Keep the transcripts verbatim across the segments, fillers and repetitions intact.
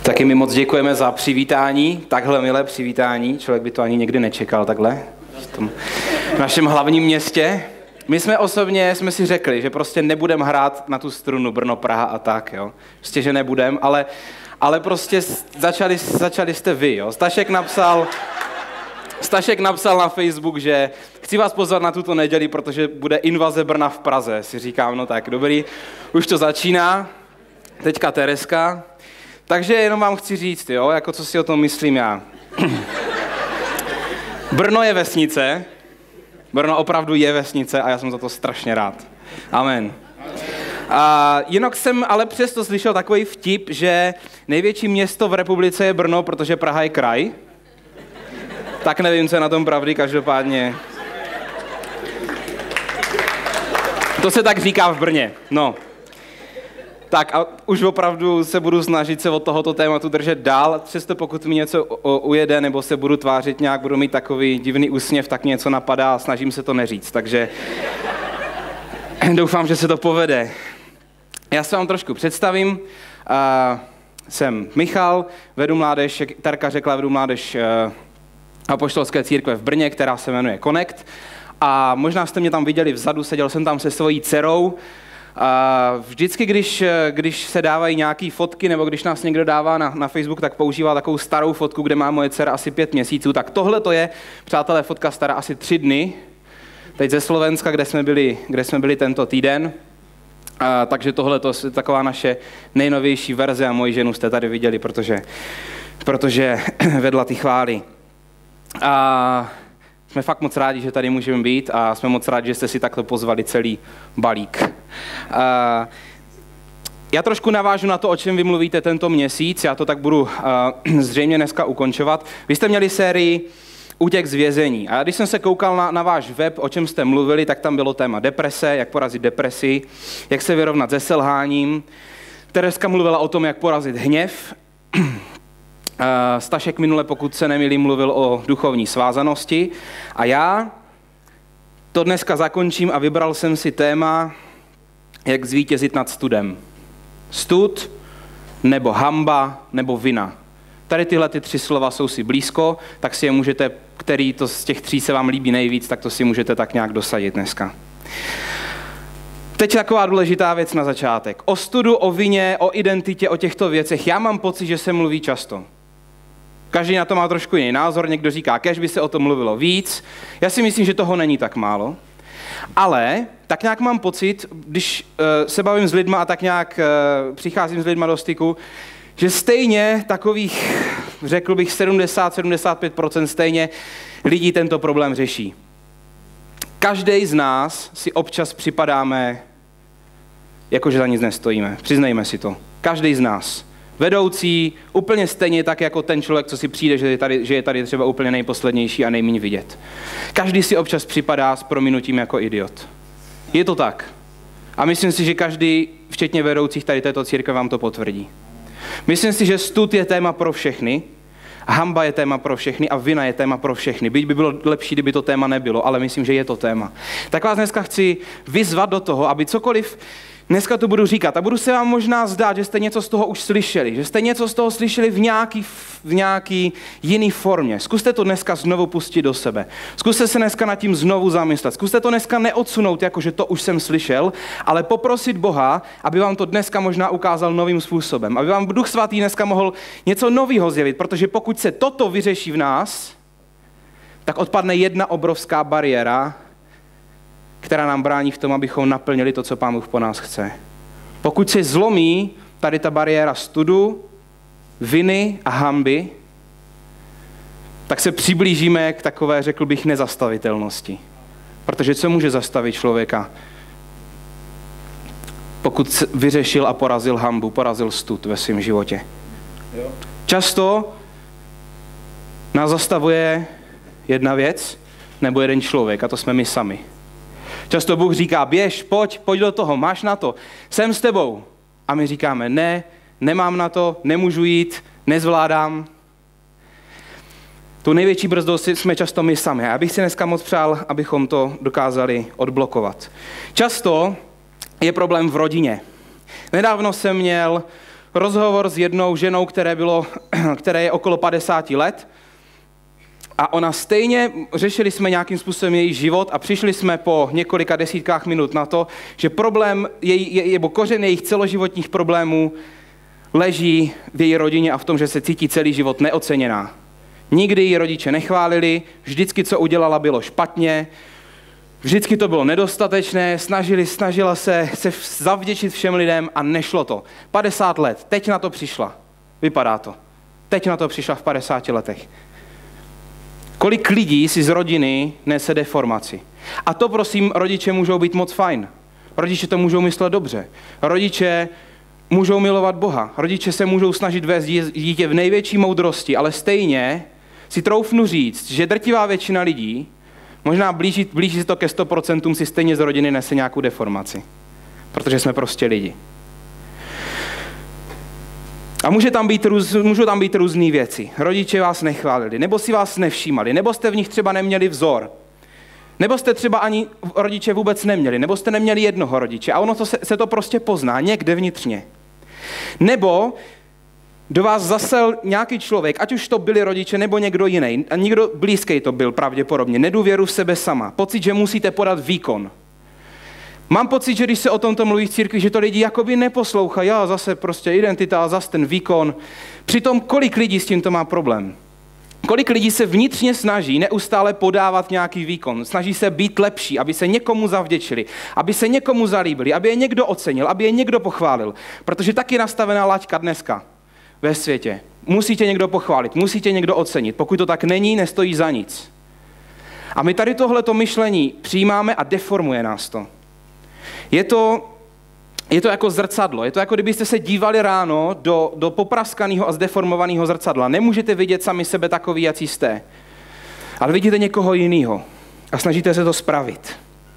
Taky my moc děkujeme za přivítání, takhle milé přivítání, člověk by to ani někdy nečekal takhle, v tom našem hlavním městě. My jsme osobně, jsme si řekli, že prostě nebudeme hrát na tu strunu Brno, Praha a tak, jo. Prostě, že nebudem, ale, ale prostě začali, začali jste vy, jo. Stašek napsal, Stašek napsal na Facebook, že chci vás pozvat na tuto neděli, protože bude invaze Brna v Praze. Si říkám, no tak dobrý, už to začíná, teďka Tereska. Takže jenom vám chci říct, jo, jako co si o tom myslím já. Brno je vesnice, Brno opravdu je vesnice a já jsem za to strašně rád. Amen. A jinak jsem ale přesto slyšel takový vtip, že největší město v republice je Brno, protože Praha je kraj. Tak nevím, co je na tom pravdy, každopádně. To se tak říká v Brně, no. Tak a už opravdu se budu snažit se od tohoto tématu držet dál, přesto pokud mi něco ujede, nebo se budu tvářit nějak, budu mít takový divný úsměv, tak něco napadá a snažím se to neříct, takže doufám, že se to povede. Já se vám trošku představím, uh, jsem Michal, vedu mládež, jak Terka řekla, vedu mládež uh, Apoštolské církve v Brně, která se jmenuje Connect a možná jste mě tam viděli vzadu, seděl jsem tam se svojí dcerou. A vždycky, když, když se dávají nějaké fotky, nebo když nás někdo dává na, na Facebook, tak používá takovou starou fotku, kde má moje dcera asi pět měsíců. Tak tohle to je, přátelé, fotka stará asi tři dny. Teď ze Slovenska, kde jsme byli, kde jsme byli tento týden. A, takže tohle to je taková naše nejnovější verze a moji ženu jste tady viděli, protože, protože vedla ty chvály. A jsme fakt moc rádi, že tady můžeme být a jsme moc rádi, že jste si takhle pozvali celý balík. Uh, já trošku navážu na to, o čem vy mluvíte tento měsíc, já to tak budu uh, zřejmě dneska ukončovat. Vy jste měli sérii Útěk z vězení a když jsem se koukal na, na váš web, o čem jste mluvili, tak tam bylo téma deprese, jak porazit depresi, jak se vyrovnat se selháním. Tereska mluvila o tom, jak porazit hněv. Stašek minule, pokud se nemýlím, mluvil o duchovní svázanosti a já to dneska zakončím a vybral jsem si téma, jak zvítězit nad studem. Stud, nebo hamba, nebo vina. Tady tyhle ty tři slova jsou si blízko, tak si je můžete, který to z těch tří se vám líbí nejvíc, tak to si můžete tak nějak dosadit dneska. Teď taková důležitá věc na začátek. O studu, o vině, o identitě, o těchto věcech. Já mám pocit, že se mluví často. Každý na to má trošku jiný názor, někdo říká, kéž by se o tom mluvilo víc. Já si myslím, že toho není tak málo. Ale tak nějak mám pocit, když uh, se bavím s lidma a tak nějak uh, přicházím s lidma do styku, že stejně takových, řekl bych sedmdesát až sedmdesát pět procent stejně lidí tento problém řeší. Každý z nás si občas připadáme, jakože za nic nestojíme. Přiznejme si to. Každý z nás. Vedoucí, úplně stejně tak jako ten člověk, co si přijde, že je tady, že je tady třeba úplně nejposlednější a nejméně vidět. Každý si občas připadá s prominutím jako idiot. Je to tak. A myslím si, že každý, včetně vedoucích tady této církve, vám to potvrdí. Myslím si, že stud je téma pro všechny, hamba je téma pro všechny a vina je téma pro všechny. Byť by bylo lepší, kdyby to téma nebylo, ale myslím, že je to téma. Tak vás dneska chci vyzvat do toho, aby cokoliv dneska to budu říkat a budu se vám možná zdát, že jste něco z toho už slyšeli, že jste něco z toho slyšeli v nějaký, v nějaký jiný formě. Zkuste to dneska znovu pustit do sebe. Zkuste se dneska nad tím znovu zamyslet. Zkuste to dneska neodsunout, jako že to už jsem slyšel, ale poprosit Boha, aby vám to dneska možná ukázal novým způsobem. Aby vám Duch Svatý dneska mohl něco nového zjevit, protože pokud se toto vyřeší v nás, tak odpadne jedna obrovská bariéra, která nám brání v tom, abychom naplnili to, co Pán Bůh po nás chce. Pokud se zlomí tady ta bariéra studu, viny a hanby, tak se přiblížíme k takové, řekl bych, nezastavitelnosti. Protože co může zastavit člověka? Pokud vyřešil a porazil hanbu, porazil stud ve svém životě. Často nás zastavuje jedna věc nebo jeden člověk, a to jsme my sami. Často Bůh říká, běž, pojď, pojď do toho, máš na to, jsem s tebou. A my říkáme, ne, nemám na to, nemůžu jít, nezvládám. Tu největší brzdou jsme často my sami. Já bych si dneska moc přál, abychom to dokázali odblokovat. Často je problém v rodině. Nedávno jsem měl rozhovor s jednou ženou, které, bylo, které je okolo padesát let. A ona stejně, řešili jsme nějakým způsobem její život a přišli jsme po několika desítkách minut na to, že problém, její, nebo kořen jejich celoživotních problémů leží v její rodině a v tom, že se cítí celý život neoceněná. Nikdy ji rodiče nechválili, vždycky, co udělala, bylo špatně, vždycky to bylo nedostatečné, snažili, snažila se, se zavděčit všem lidem a nešlo to. padesát let, teď na to přišla. Vypadá to. Teď na to přišla v padesáti letech. Kolik lidí si z rodiny nese deformaci. A to, prosím, rodiče můžou být moc fajn. Rodiče to můžou myslet dobře. Rodiče můžou milovat Boha. Rodiče se můžou snažit vést dítě v největší moudrosti, ale stejně si troufnu říct, že drtivá většina lidí, možná blíží, blíží se to ke sto procent, si stejně z rodiny nese nějakou deformaci. Protože jsme prostě lidi. A může tam být růz, můžou tam být různé věci. Rodiče vás nechválili, nebo si vás nevšímali, nebo jste v nich třeba neměli vzor. Nebo jste třeba ani rodiče vůbec neměli, nebo jste neměli jednoho rodiče. A ono to se, se to prostě pozná někde vnitřně. Nebo do vás zasel nějaký člověk, ať už to byli rodiče nebo někdo jiný, a někdo blízký to byl pravděpodobně, nedůvěru v sebe sama, pocit, že musíte podat výkon. Mám pocit, že když se o tomto mluví v církvi, že to lidi jakoby neposlouchají, já zase prostě identita a zase ten výkon. Přitom kolik lidí s tím to má problém? Kolik lidí se vnitřně snaží neustále podávat nějaký výkon, snaží se být lepší, aby se někomu zavděčili, aby se někomu zalíbili, aby je někdo ocenil, aby je někdo pochválil. Protože tak je nastavená laťka dneska ve světě. Musí tě někdo pochválit, musí tě někdo ocenit. Pokud to tak není, nestojí za nic. A my tady tohleto myšlení přijímáme a deformuje nás to. Je to, je to jako zrcadlo. Je to jako kdybyste se dívali ráno do, do popraskaného a zdeformovaného zrcadla. Nemůžete vidět sami sebe takový, jací jste. Ale vidíte někoho jiného a snažíte se to spravit.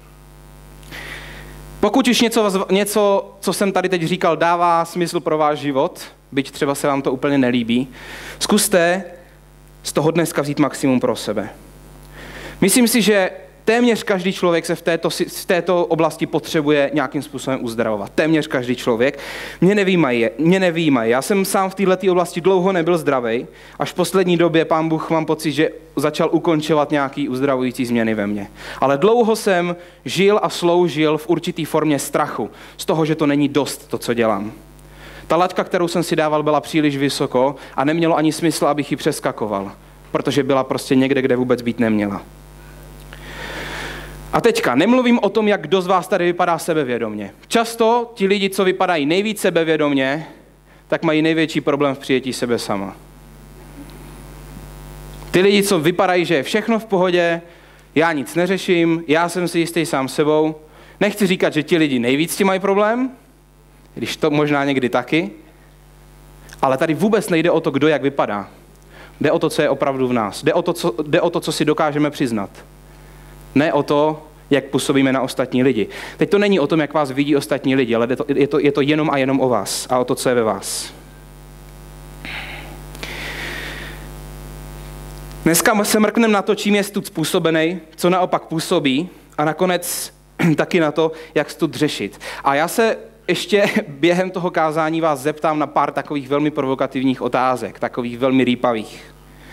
Pokud už něco, něco, co jsem tady teď říkal, dává smysl pro váš život, byť třeba se vám to úplně nelíbí, zkuste z toho dneska vzít maximum pro sebe. Myslím si, že téměř každý člověk se v této, v této oblasti potřebuje nějakým způsobem uzdravovat. Téměř každý člověk. Mě nevýmají, mě nevýmají. Já jsem sám v této oblasti dlouho nebyl zdravý. Až v poslední době Pán Bůh, mám pocit, že začal ukončovat nějaký uzdravující změny ve mně. Ale dlouho jsem žil a sloužil v určitý formě strachu. Z toho, že to není dost to, co dělám. Ta laťka, kterou jsem si dával, byla příliš vysoko a nemělo ani smysl, abych ji přeskakoval. Protože byla prostě někde, kde vůbec být neměla. A teďka, nemluvím o tom, jak kdo z vás tady vypadá sebevědomně. Často ti lidi, co vypadají nejvíc sebevědomně, tak mají největší problém v přijetí sebe sama. Ty lidi, co vypadají, že je všechno v pohodě, já nic neřeším, já jsem si jistý sám sebou. Nechci říkat, že ti lidi nejvíc ti mají problém, když to možná někdy taky, ale tady vůbec nejde o to, kdo jak vypadá. Jde o to, co je opravdu v nás. Jde o to, co, jde o to, co si dokážeme přiznat. Ne o to, jak působíme na ostatní lidi. Teď to není o tom, jak vás vidí ostatní lidi, ale je to, je to, je to jenom a jenom o vás a o to, co je ve vás. Dneska se mrkneme na to, čím je stud způsobený, co naopak působí a nakonec taky na to, jak stud řešit. A já se ještě během toho kázání vás zeptám na pár takových velmi provokativních otázek, takových velmi rýpavých.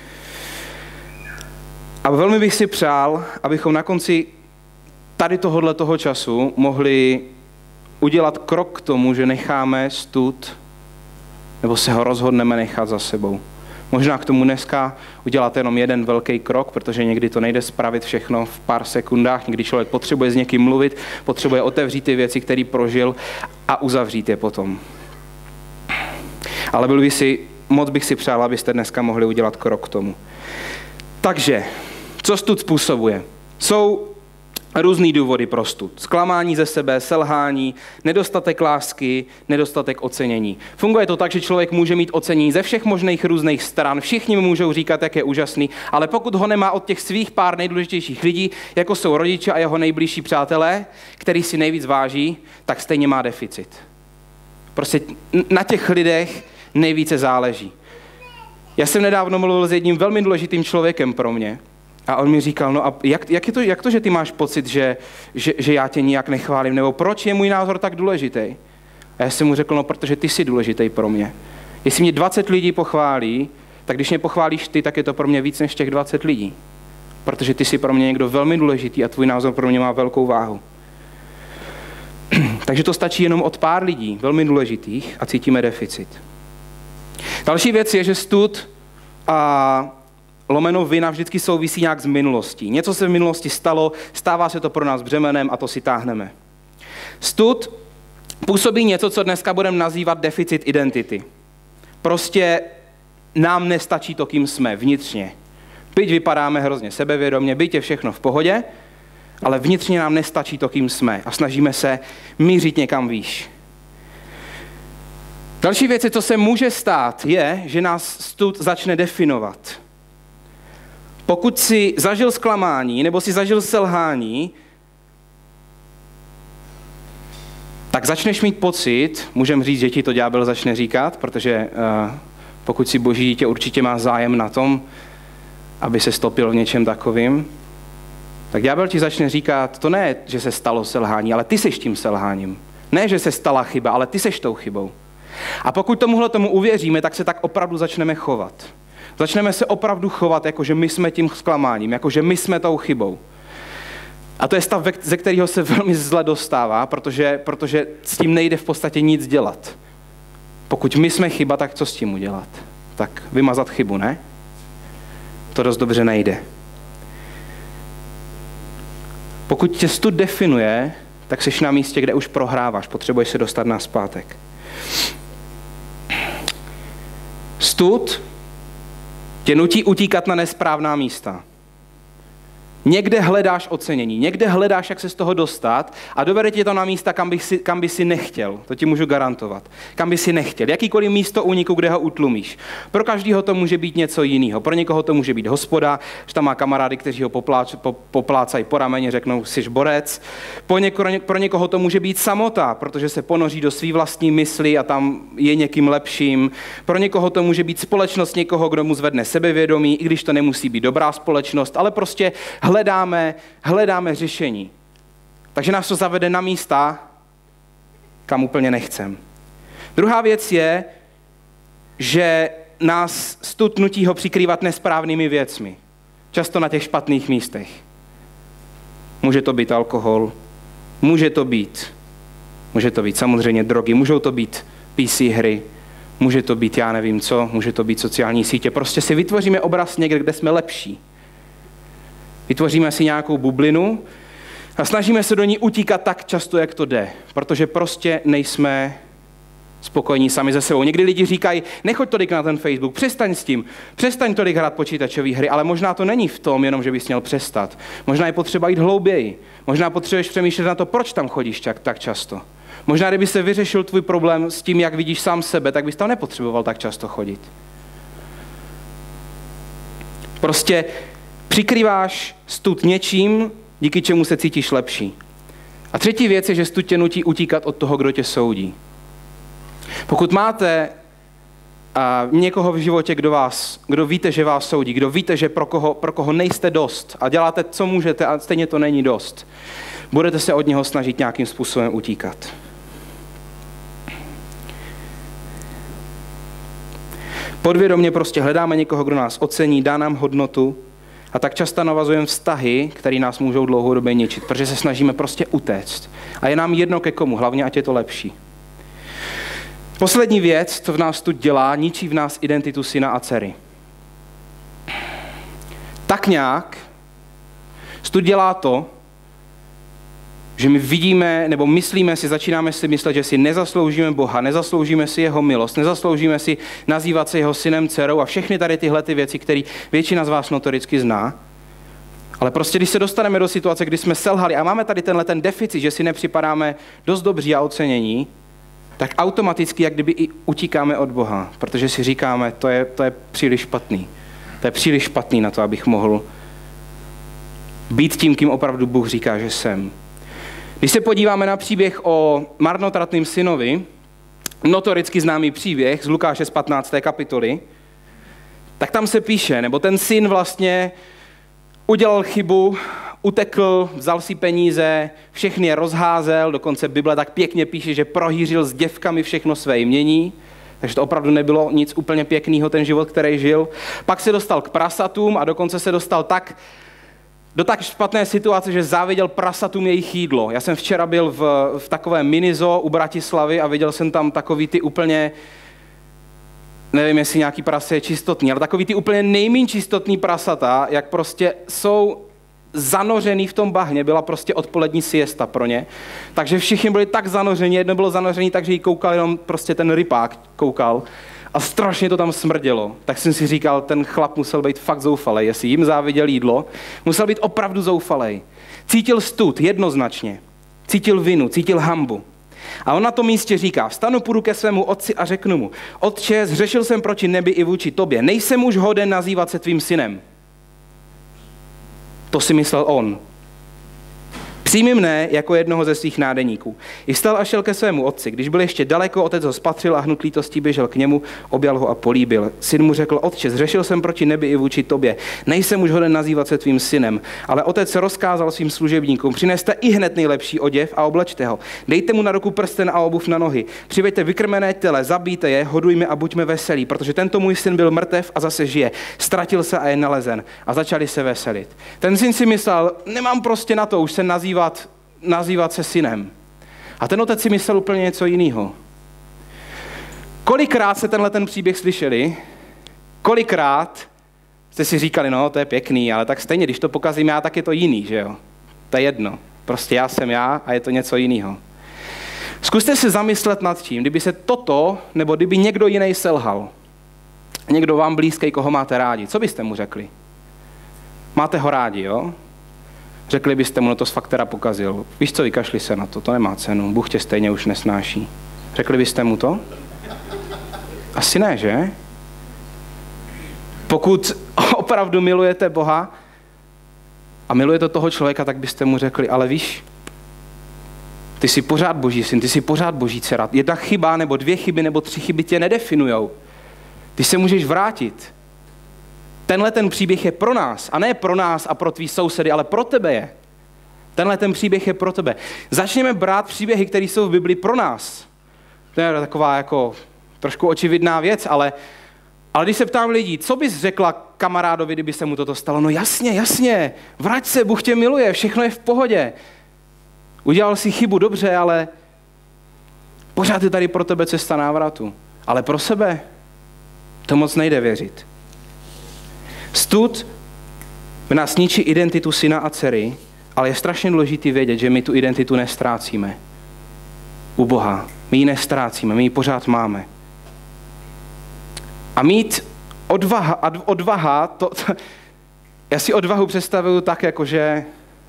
A velmi bych si přál, abychom na konci tady tohohle toho času mohli udělat krok k tomu, že necháme stud, nebo se ho rozhodneme nechat za sebou. Možná k tomu dneska udělat jenom jeden velký krok, protože někdy to nejde spravit všechno v pár sekundách, někdy člověk potřebuje s někým mluvit, potřebuje otevřít ty věci, které prožil a uzavřít je potom. Ale byl by si, moc bych si přál, abyste dneska mohli udělat krok k tomu. Takže, co stud způsobuje? Jsou různý důvody pro stud. Zklamání ze sebe, selhání, nedostatek lásky, nedostatek ocenění. Funguje to tak, že člověk může mít ocenění ze všech možných různých stran, všichni mu můžou říkat, jak je úžasný, ale pokud ho nemá od těch svých pár nejdůležitějších lidí, jako jsou rodiče a jeho nejbližší přátelé, který si nejvíc váží, tak stejně má deficit. Prostě na těch lidech nejvíce záleží. Já jsem nedávno mluvil s jedním velmi důležitým člověkem pro mě a on mi říkal, no a jak, jak, je to, jak to, že ty máš pocit, že, že, že já tě nijak nechválím, nebo proč je můj názor tak důležitý? A já jsem mu řekl, no protože ty jsi důležitý pro mě. Jestli mě dvacet lidí pochválí, tak když mě pochválíš ty, tak je to pro mě víc než těch dvacet lidí. Protože ty jsi pro mě někdo velmi důležitý a tvůj názor pro mě má velkou váhu. Takže to stačí jenom od pár lidí, velmi důležitých, a cítíme deficit. Další věc je, že stud a lomeno vina vždycky souvisí nějak s minulostí. Něco se v minulosti stalo, stává se to pro nás břemenem a to si táhneme. Stud působí něco, co dneska budeme nazývat deficit identity. Prostě nám nestačí to, kým jsme vnitřně. Byť vypadáme hrozně sebevědomě, byť je všechno v pohodě, ale vnitřně nám nestačí to, kým jsme a snažíme se mířit někam výš. Další věc, co se může stát, je, že nás stud začne definovat. Pokud si zažil zklamání nebo si zažil selhání, tak začneš mít pocit, můžeme říct, že ti to ďábel začne říkat, protože uh, pokud si boží dítě, určitě má zájem na tom, aby se stopil v něčem takovým, tak ďábel ti začne říkat, to ne, že se stalo selhání, ale ty seš tím selháním. Ne, že se stala chyba, ale ty seš tou chybou. A pokud tomuhle tomu uvěříme, tak se tak opravdu začneme chovat. Začneme se opravdu chovat, jako že my jsme tím zklamáním, jako že my jsme tou chybou. A to je stav, ze kterého se velmi zle dostává, protože, protože s tím nejde v podstatě nic dělat. Pokud my jsme chyba, tak co s tím udělat? Tak vymazat chybu, ne? To dost dobře nejde. Pokud tě stud definuje, tak jsi na místě, kde už prohráváš, potřebuješ se dostat nazpátek. Stud tě nutí utíkat na nesprávná místa. Někde hledáš ocenění, někde hledáš, jak se z toho dostat a dovede tě to na místa, kam by si, kam by si nechtěl. To ti můžu garantovat. Kam by si nechtěl. Jakýkoliv místo úniku, kde ho utlumíš. Pro každého to může být něco jiného. Pro někoho to může být hospoda, že tam má kamarády, kteří ho popláč, po, poplácají po rameni, řeknou, jsi borec. Po něko, pro někoho to může být samota, protože se ponoří do svý vlastní mysli a tam je někým lepším. Pro někoho to může být společnost někoho, kdo mu zvedne sebevědomí, i když to nemusí být dobrá společnost, ale prostě Hledáme, hledáme řešení. Takže nás to zavede na místa, kam úplně nechcem. Druhá věc je, že nás stud nutí ho přikrývat nesprávnými věcmi. Často na těch špatných místech. Může to být alkohol, může to být, může to být samozřejmě drogy, můžou to být P C hry, může to být já nevím co, může to být sociální sítě. Prostě si vytvoříme obraz někde, kde jsme lepší. Vytvoříme si nějakou bublinu a snažíme se do ní utíkat tak často, jak to jde, protože prostě nejsme spokojení sami ze sebou. Někdy lidi říkají, nechoď tolik na ten Facebook, přestaň s tím, přestaň tolik hrát počítačové hry, ale možná to není v tom, jenom že bys měl přestat. Možná je potřeba jít hlouběji. Možná potřebuješ přemýšlet na to, proč tam chodíš tak, tak často. Možná, kdyby se vyřešil tvůj problém s tím, jak vidíš sám sebe, tak bys tam nepotřeboval tak často chodit. Prostě přikrýváš stud něčím, díky čemu se cítíš lepší. A třetí věc je, že stud tě nutí utíkat od toho, kdo tě soudí. Pokud máte a, někoho v životě, kdo, vás, kdo víte, že vás soudí, kdo víte, že pro koho, pro koho nejste dost a děláte, co můžete a stejně to není dost, budete se od něho snažit nějakým způsobem utíkat. Podvědomě prostě hledáme někoho, kdo nás ocení, dá nám hodnotu, a tak často navazujeme vztahy, které nás můžou dlouhodobě ničit, protože se snažíme prostě utéct. A je nám jedno ke komu, hlavně ať je to lepší. Poslední věc, co v nás tu dělá, ničí v nás identitu syna a dcery. Tak nějak stud dělá to, že my vidíme, nebo myslíme si, začínáme si myslet, že si nezasloužíme Boha, nezasloužíme si jeho milost, nezasloužíme si nazývat se jeho synem, dcerou a všechny tady tyhle ty věci, které většina z vás notoricky zná. Ale prostě, když se dostaneme do situace, kdy jsme selhali a máme tady tenhle ten deficit, že si nepřipadáme dost dobří a ocenění, tak automaticky, jak kdyby i utíkáme od Boha, protože si říkáme, to je, to je příliš špatný. To je příliš špatný na to, abych mohl být tím, kým opravdu Bůh říká, že jsem. Když se podíváme na příběh o marnotratném synovi, notoricky známý příběh z Lukáše z patnácté kapitoly, tak tam se píše, nebo ten syn vlastně udělal chybu, utekl, vzal si peníze, všechny je rozházel, dokonce Bible tak pěkně píše, že prohýřil s děvkami všechno své jmění, takže to opravdu nebylo nic úplně pěkného, ten život, který žil. Pak se dostal k prasatům a dokonce se dostal tak, do tak špatné situace, že záviděl prasatům jejich jídlo. Já jsem včera byl v, v takovém minizo u Bratislavy a viděl jsem tam takový ty úplně, nevím, jestli nějaký prase je čistotný, ale takový ty úplně nejméně čistotný prasata, jak prostě jsou zanořený v tom bahně, byla prostě odpolední siesta pro ně. Takže všichni byli tak zanoření, jedno bylo zanořený, takže jí koukal jenom prostě ten rypák koukal a strašně to tam smrdělo. Tak jsem si říkal, ten chlap musel být fakt zoufalej, jestli jim záviděl jídlo, musel být opravdu zoufalej. Cítil stud, jednoznačně. Cítil vinu, cítil hanbu. A on na tom místě říká, vstanu, půjdu ke svému otci a řeknu mu, otče, zřešil jsem proti nebi i vůči tobě, nejsem už hoden nazývat se tvým synem. To si myslel on. Přijmi mne jako jednoho ze svých nádeníků. I vstal a šel ke svému otci. Když byl ještě daleko, otec ho spatřil a hnut lítostí běžel k němu, objal ho a políbil. Syn mu řekl, otče, zřešil jsem proti nebi i vůči tobě. Nejsem už hoden nazývat se tvým synem. Ale otec se rozkázal svým služebníkům, přineste i hned nejlepší oděv a oblečte ho. Dejte mu na ruku prsten a obuv na nohy. Přiveďte vykrmené tele, zabijte je, hodujme a buďme veselí, protože tento můj syn byl mrtev a zase žije. Ztratil se a je nalezen. A začali se veselit. Ten syn si myslel, nemám prostě na to už se nazývat nazývat se synem. A ten otec si myslel úplně něco jiného. Kolikrát se tenhle ten příběh slyšeli? Kolikrát jste si říkali, no to je pěkný, ale tak stejně, když to pokazím já, tak je to jiný, že jo? To je jedno. Prostě já jsem já a je to něco jiného. Zkuste se zamyslet nad tím, kdyby se toto, nebo kdyby někdo jiný selhal. Někdo vám blízký, koho máte rádi. Co byste mu řekli? Máte ho rádi, jo? Řekli byste mu, no to z fakt teda pokazil. Víš co, vykašli se na to, to nemá cenu, Bůh tě stejně už nesnáší. Řekli byste mu to? Asi ne, že? Pokud opravdu milujete Boha a milujete toho člověka, tak byste mu řekli, ale víš, ty jsi pořád Boží syn, ty jsi pořád Boží dcera. Jedna chyba, nebo dvě chyby, nebo tři chyby tě nedefinujou. Ty se můžeš vrátit. Tenhle ten příběh je pro nás, a ne pro nás a pro tvý sousedy, ale pro tebe je. Tenhle ten příběh je pro tebe. Začněme brát příběhy, které jsou v Biblii pro nás. To je taková jako trošku očividná věc, ale, ale když se ptám lidí, co bys řekla kamarádovi, kdyby se mu toto stalo? No jasně, jasně, vrať se, Bůh tě miluje, všechno je v pohodě. Udělal si chybu, dobře, ale pořád je tady pro tebe cesta návratu. Ale pro sebe to moc nejde věřit. Stud v nás ničí identitu syna a dcery, ale je strašně důležitý vědět, že my tu identitu nestrácíme. U Boha. My ji nestrácíme, my ji pořád máme. A mít odvaha, odvaha to, to, já si odvahu představuju tak, jakože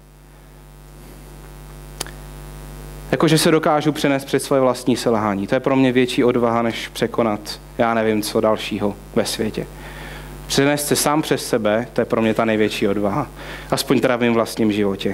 jakože se dokážu přenést před svoje vlastní selhání. To je pro mě větší odvaha, než překonat, já nevím, co dalšího ve světě. Přenést se sám přes sebe, to je pro mě ta největší odvaha. Aspoň teda v mém vlastním životě.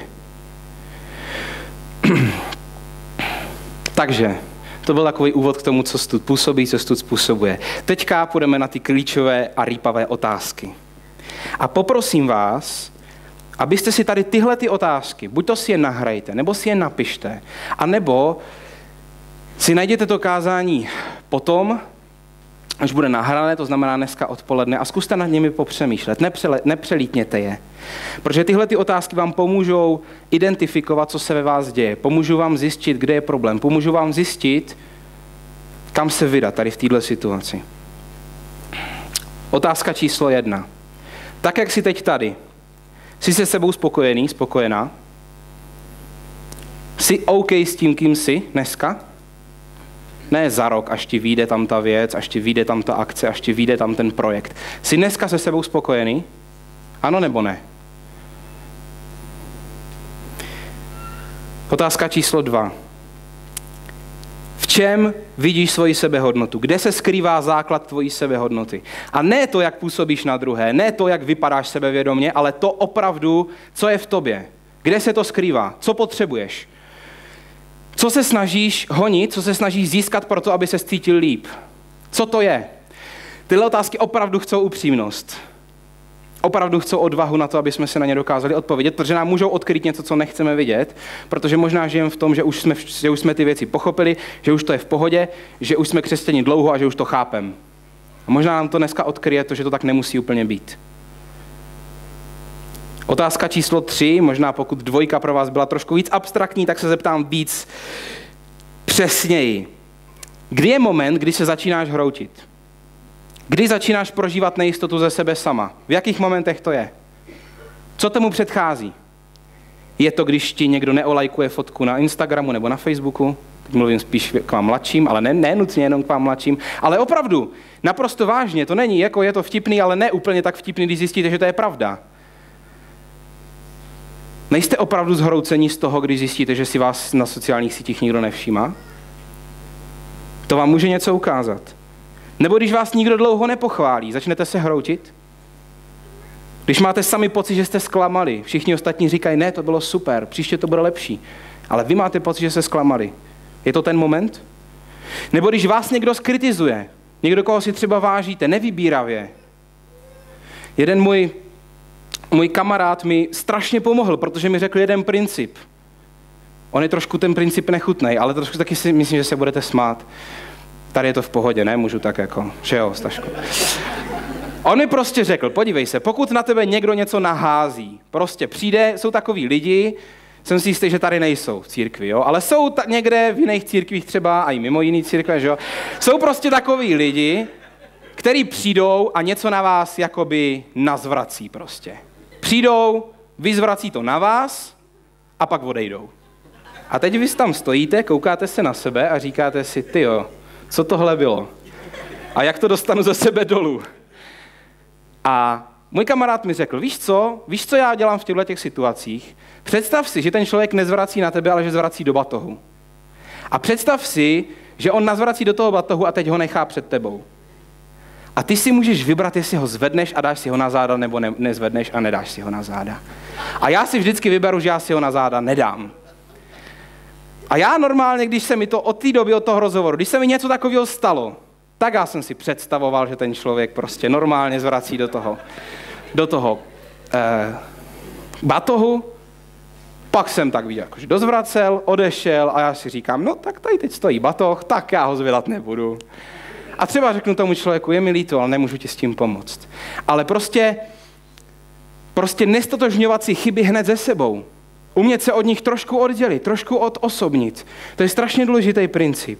Takže, to byl takový úvod k tomu, co stud působí, co stud způsobuje. Teďka půjdeme na ty klíčové a rýpavé otázky. A poprosím vás, abyste si tady tyhle ty otázky, buď to si je nahrajte, nebo si je napište, anebo si najděte to kázání potom, až bude nahrané, to znamená dneska odpoledne, a zkuste nad nimi popřemýšlet, Nepřele, nepřelítněte je. Protože tyhle ty otázky vám pomůžou identifikovat, co se ve vás děje, pomůžou vám zjistit, kde je problém, pomůžou vám zjistit, kam se vydat tady v této situaci. Otázka číslo jedna. Tak, jak jsi teď tady, jsi se sebou spokojený, spokojená? Jsi OK s tím, kým jsi dneska? Ne za rok, až ti vyjde tam ta věc, až ti vyjde tam ta akce, až ti vyjde tam ten projekt. Jsi dneska se sebou spokojený? Ano nebo ne? Otázka číslo dva. V čem vidíš svoji sebehodnotu? Kde se skrývá základ tvojí sebehodnoty? A ne to, jak působíš na druhé, ne to, jak vypadáš sebevědomě, ale to opravdu, co je v tobě. Kde se to skrývá? Co potřebuješ? Co se snažíš honit, co se snažíš získat pro to, aby se cítil líp? Co to je? Tyhle otázky opravdu chcou upřímnost. opravdu chcou odvahu na to, aby jsme se na ně dokázali odpovědět, protože nám můžou odkryt něco, co nechceme vidět, protože možná žijeme v tom, že už jsme, že už jsme ty věci pochopili, že už to je v pohodě, že už jsme křesťani dlouho a že už to chápeme. A možná nám to dneska odkryje to, že to tak nemusí úplně být. Otázka číslo tři, možná pokud dvojka pro vás byla trošku víc abstraktní, tak se zeptám víc přesněji. Kdy je moment, kdy se začínáš hroutit? Kdy začínáš prožívat nejistotu ze sebe sama? V jakých momentech to je? Co tomu předchází? Je to, když ti někdo neolajkuje fotku na Instagramu nebo na Facebooku? Teď mluvím spíš k vám mladším, ale ne, ne nutně jenom k vám mladším. Ale opravdu, naprosto vážně, to není jako je to vtipný, ale ne úplně tak vtipný, když zjistíte, že to je pravda. Nejste opravdu zhroucení z toho, když zjistíte, že si vás na sociálních sítích nikdo nevšímá? To vám může něco ukázat. Nebo když vás nikdo dlouho nepochválí, začnete se hroutit? Když máte sami pocit, že jste zklamali, všichni ostatní říkají, ne, to bylo super, příště to bude lepší, ale vy máte pocit, že jste zklamali. Je to ten moment? Nebo když vás někdo skritizuje, někdo, koho si třeba vážíte, nevybíravě. Jeden můj, můj kamarád mi strašně pomohl, protože mi řekl jeden princip. On je trošku ten princip nechutnej, ale trošku taky si myslím, že se budete smát. Tady je to v pohodě, ne? Můžu tak jako, že jo, Stašku. On mi prostě řekl, podívej se, pokud na tebe někdo něco nahází, prostě přijde, jsou takový lidi, jsem si jistý, že tady nejsou v církvi, jo, ale jsou ta, někde v jiných církvích třeba, a i mimo jiný církve, že jo, jsou prostě takový lidi, kteří přijdou a něco na vás jakoby nazvrací prostě. Přijdou, vyzvrací to na vás a pak odejdou. A teď vy tam stojíte, koukáte se na sebe a říkáte si, tyjo, co tohle bylo? A jak to dostanu ze sebe dolů? A můj kamarád mi řekl, víš co, víš, co já dělám v těchto těch situacích? Představ si, že ten člověk nezvrací na tebe, ale že zvrací do batohu. A představ si, že on nazvrací do toho batohu a teď ho nechá před tebou. A ty si můžeš vybrat, jestli ho zvedneš a dáš si ho na záda, nebo ne, nezvedneš a nedáš si ho na záda. A já si vždycky vyberu, že já si ho na záda nedám. A já normálně, když se mi to od té doby, od toho rozhovoru, když se mi něco takového stalo, tak já jsem si představoval, že ten člověk prostě normálně zvrací do toho, do toho eh, batohu. Pak jsem tak viděl, jakože dozvracel, odešel a já si říkám, no tak tady teď stojí batoh, tak já ho zvedat nebudu. A třeba řeknu tomu člověku, je mi líto, ale nemůžu ti s tím pomoct. Ale prostě, prostě nestotožňovat si chyby hned ze sebou. Umět se od nich trošku oddělit, trošku odosobnit. To je strašně důležitý princip.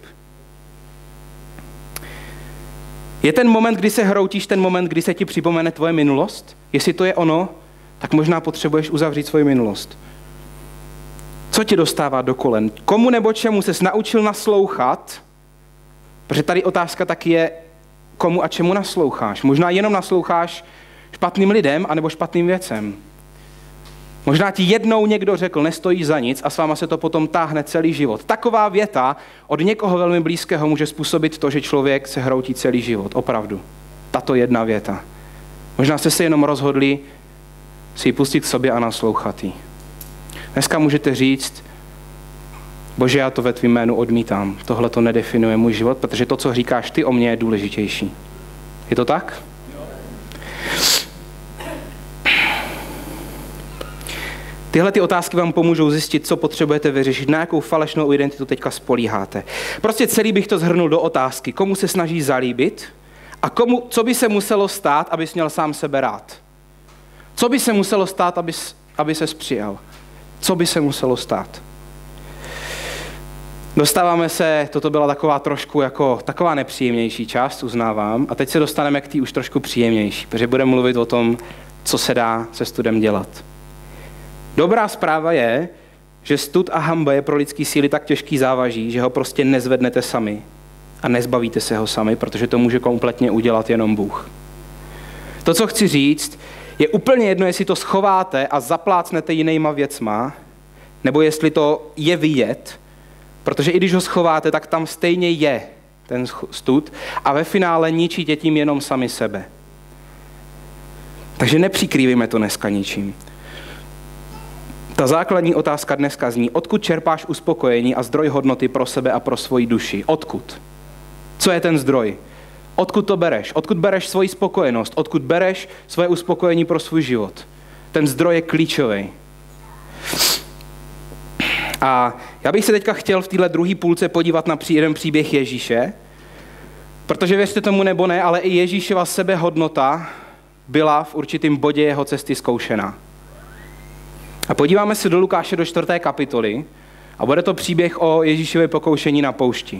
Je ten moment, kdy se hroutíš, ten moment, kdy se ti připomene tvoje minulost? Jestli to je ono, tak možná potřebuješ uzavřít svoji minulost. Co tě dostává do kolen? Komu nebo čemu ses naučil naslouchat? Protože tady otázka taky je, komu a čemu nasloucháš. Možná jenom nasloucháš špatným lidem anebo špatným věcem. Možná ti jednou někdo řekl, nestojí za nic a s váma se to potom táhne celý život. Taková věta od někoho velmi blízkého může způsobit to, že člověk se hroutí celý život. Opravdu. Tato jedna věta. Možná jste se jenom rozhodli si ji pustit k sobě a naslouchat jí. Dneska můžete říct, Bože, já to ve tvým jménu odmítám. Tohle to nedefinuje můj život, protože to, co říkáš ty o mně, je důležitější. Je to tak? Tyhle ty otázky vám pomůžou zjistit, co potřebujete vyřešit, na jakou falešnou identitu teďka spolíháte. Prostě celý bych to shrnul do otázky, komu se snaží zalíbit a komu, co by se muselo stát, abys měl sám sebe rád. Co by se muselo stát, abys, aby ses přijal? Co by se muselo stát? Dostáváme se, toto byla taková trošku jako taková nepříjemnější část, uznávám, a teď se dostaneme k té už trošku příjemnější, protože budeme mluvit o tom, co se dá se studem dělat. Dobrá zpráva je, že stud a hanba je pro lidský síly tak těžký závaží, že ho prostě nezvednete sami a nezbavíte se ho sami, protože to může kompletně udělat jenom Bůh. To, co chci říct, je úplně jedno, jestli to schováte a zaplácnete jinýma věcma, nebo jestli to je vidět, protože i když ho schováte, tak tam stejně je ten stud a ve finále ničíte tím jenom sami sebe. Takže nepřikrývíme to dneska ničím. Ta základní otázka dneska zní, odkud čerpáš uspokojení a zdroj hodnoty pro sebe a pro svoji duši? Odkud? Co je ten zdroj? Odkud to bereš? Odkud bereš svoji spokojenost? Odkud bereš svoje uspokojení pro svůj život? Ten zdroj je klíčový. A já bych se teďka chtěl v téhle druhé půlce podívat na jeden příběh Ježíše, protože věřte tomu nebo ne, ale i Ježíšova sebehodnota byla v určitém bodě jeho cesty zkoušená. A podíváme se do Lukáše do čtvrté kapitoly a bude to příběh o Ježíšově pokoušení na poušti.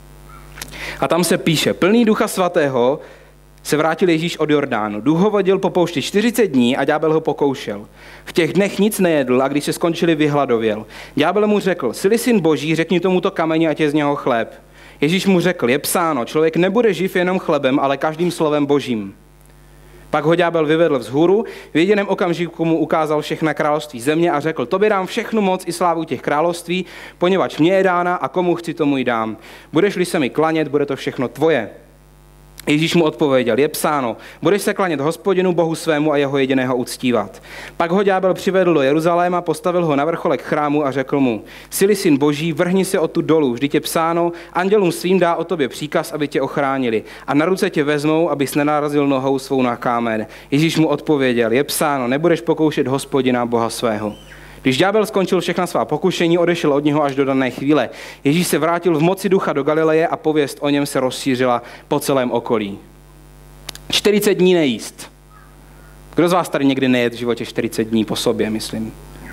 A tam se píše, plný Ducha Svatého se vrátil Ježíš od Jordánu. Duch ho vodil po poušti čtyřicet dní a ďábel ho pokoušel. V těch dnech nic nejedl a když se skončili, vyhladověl. Ďábel mu řekl, jsi-li syn Boží, řekni tomuto kameni, ať je z něho chléb. Ježíš mu řekl, je psáno, člověk nebude živ jenom chlebem, ale každým slovem Božím. Pak ho ďábel vyvedl vzhůru, v jediném okamžiku mu ukázal všechna království země a řekl, tobě dám všechnu moc i slávu těch království, poněvadž mě je dána a komu chci, tomu ji dám. Budeš-li se mi klanět, bude to všechno tvoje. Ježíš mu odpověděl, je psáno, budeš se klanět Hospodinu Bohu svému a jeho jediného uctívat. Pak ho ďábel přivedl do Jeruzaléma, postavil ho na vrcholek chrámu a řekl mu, jsi-li syn Boží, vrhni se odtud dolů, vždyť je psáno, andělům svým dá o tobě příkaz, aby tě ochránili a na ruce tě vezmou, abys nenarazil nohou svou na kámen. Ježíš mu odpověděl, je psáno, nebudeš pokoušet Hospodina Boha svého. Když ďábel skončil všechna svá pokušení, odešel od něho až do dané chvíle. Ježíš se vrátil v moci ducha do Galileje a pověst o něm se rozšířila po celém okolí. čtyřicet dní nejíst. Kdo z vás tady někdy nejedl v životě čtyřicet dní po sobě, myslím?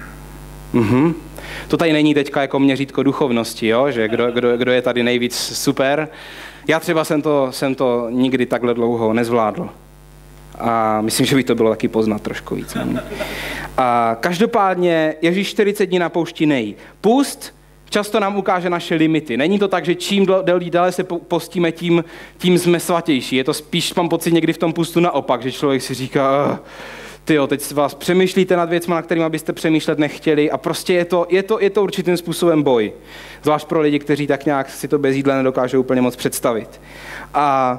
Mhm. To tady není teďka jako měřítko duchovnosti, jo? Že kdo, kdo, kdo je tady nejvíc super. Já třeba jsem to, jsem to nikdy takhle dlouho nezvládl. A myslím, že by to bylo taky poznat trošku víc. Ne? A každopádně Ježíš čtyřicet dní na poušti nejí. Půst často nám ukáže naše limity. Není to tak, že čím déle se postíme, tím, tím jsme svatější. Je to spíš, mám pocit, někdy v tom pustu naopak, že člověk si říká, tyjo, teď vás přemýšlíte nad věcmi, na kterými byste přemýšlet nechtěli a prostě je to, je to, je to určitým způsobem boj. Zvlášť pro lidi, kteří tak nějak si to bez jídla nedokážou úplně moc představit. A,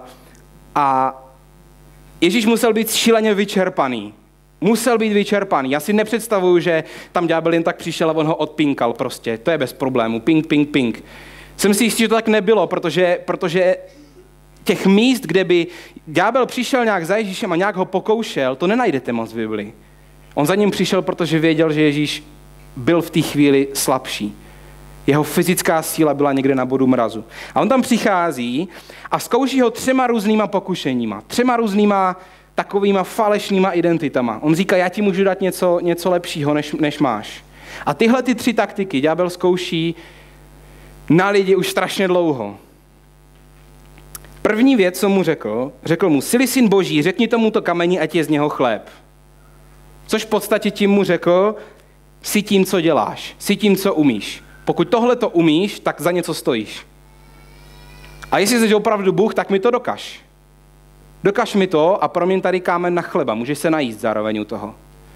a Ježíš musel být šíleně vyčerpaný. Musel být vyčerpaný. Já si nepředstavuju, že tam ďábel jen tak přišel a on ho odpinkal prostě. To je bez problému. Ping, ping, ping. Jsem si jistý, že to tak nebylo, protože, protože těch míst, kde by ďábel přišel nějak za Ježíšem a nějak ho pokoušel, to nenajdete moc v Biblii. On za ním přišel, protože věděl, že Ježíš byl v té chvíli slabší. Jeho fyzická síla byla někde na bodu mrazu. A on tam přichází a zkouší ho třema různýma pokušeníma, třema různýma takovýma falešnýma identitama. On říká, já ti můžu dát něco, něco lepšího, než, než máš. A tyhle ty tři taktiky ďábel zkouší na lidi už strašně dlouho. První věc, co mu řekl, řekl mu, jsi-li syn Boží, řekni tomuto kameni, ať je z něho chléb. Což v podstatě tím mu řekl, jsi tím, co děláš, jsi tím, co umíš. Pokud tohle to umíš, tak za něco stojíš. A jestli jsi opravdu Bůh, tak mi to dokaž. Dokaž mi to a proměň tady kámen na chleba. Můžeš se najíst zároveň u toho.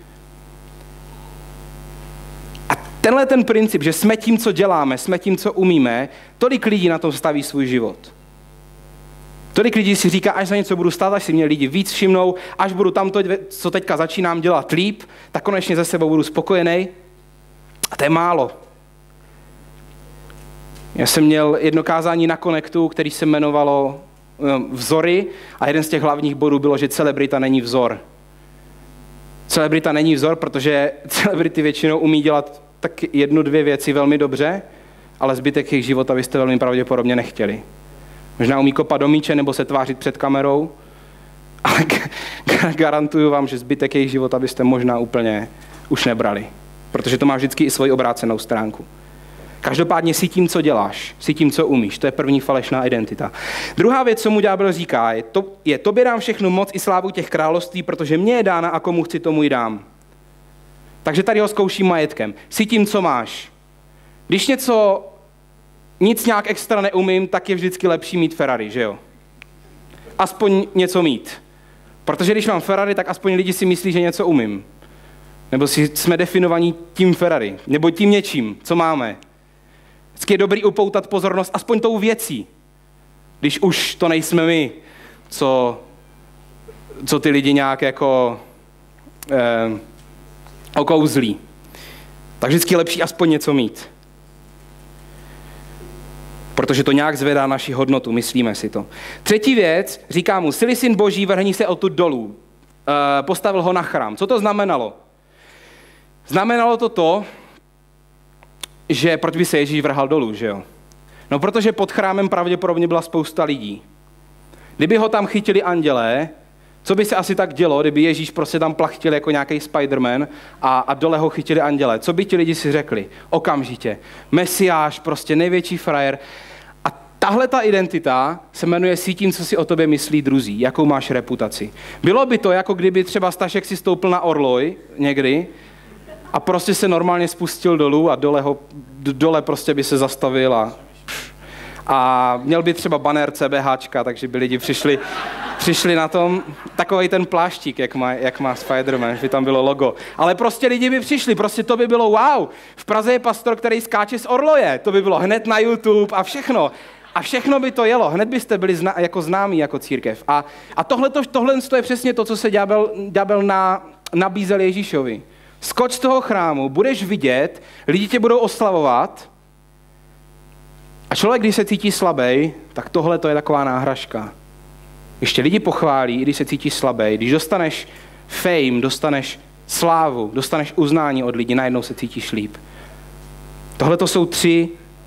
A tenhle ten princip, že jsme tím, co děláme, jsme tím, co umíme, tolik lidí na tom staví svůj život. Tolik lidí si říká, až za něco budu stát, až si mě lidi víc všimnou, až budu tamto, co teďka začínám dělat líp, tak konečně ze sebou budu spokojený. A to je málo. Já jsem měl jedno kázání na Connectu, který se jmenovalo Vzory a jeden z těch hlavních bodů bylo, že celebrita není vzor. Celebrita není vzor, protože celebrity většinou umí dělat tak jednu, dvě věci velmi dobře, ale zbytek jejich života byste velmi pravděpodobně nechtěli. Možná umí kopat do míče nebo se tvářit před kamerou, ale garantuju vám, že zbytek jejich života byste možná úplně už nebrali, protože to má vždycky i svoji obrácenou stránku. Každopádně si tím, co děláš, si tím, co umíš. To je první falešná identita. Druhá věc, co mu ďábel říká, je, to, je tobě dám všechnu moc i slávu těch království, protože mě je dána a komu chci, tomu ji dám. Takže tady ho zkouším majetkem. Si tím, co máš. Když něco, nic nějak extra neumím, tak je vždycky lepší mít Ferrari, že jo? Aspoň něco mít. Protože když mám Ferrari, tak aspoň lidi si myslí, že něco umím. Nebo si jsme definovaní tím Ferrari. Nebo tím něčím, co máme. Vždycky je dobrý upoutat pozornost aspoň tou věcí, když už to nejsme my, co, co ty lidi nějak jako eh, okouzlí. Tak vždycky je lepší aspoň něco mít. Protože to nějak zvedá naši hodnotu, myslíme si to. Třetí věc, říká mu, jsi-li syn boží, vrhni se odtud dolů. E, postavil ho na chrám. Co to znamenalo? Znamenalo to to, že proč by se Ježíš vrhal dolů, že jo? No protože pod chrámem pravděpodobně byla spousta lidí. Kdyby ho tam chytili andělé, co by se asi tak dělo, kdyby Ježíš prostě tam plachtil jako nějaký Spiderman a, a dole ho chytili andělé? Co by ti lidi si řekli? Okamžitě. Mesiáš, prostě největší frajer. A tahle ta identita se jmenuje si tím, co si o tobě myslí druzí, jakou máš reputaci. Bylo by to, jako kdyby třeba Stašek si stoupil na orloj někdy a prostě se normálně spustil dolů a dole, ho, dole prostě by se zastavil a, a měl by třeba banner CBHčka, takže by lidi přišli, přišli na tom, takovej ten pláštík, jak má, jak má Spider-Man, by tam bylo logo. Ale prostě lidi by přišli, prostě to by bylo wow, v Praze je pastor, který skáče z orloje, to by bylo hned na YouTube a všechno. A všechno by to jelo, hned byste byli zna, jako známí jako církev. A, a tohle je přesně to, co se ďábel, ďábel na, nabízel Ježíšovi. Skoč z toho chrámu, budeš vidět, lidi tě budou oslavovat a člověk, když se cítí slabý, tak tohle to je taková náhražka. Ještě lidi pochválí, když se cítí slabý, když dostaneš fame, dostaneš slávu, dostaneš uznání od lidí, najednou se cítíš líp. Tohle to jsou tři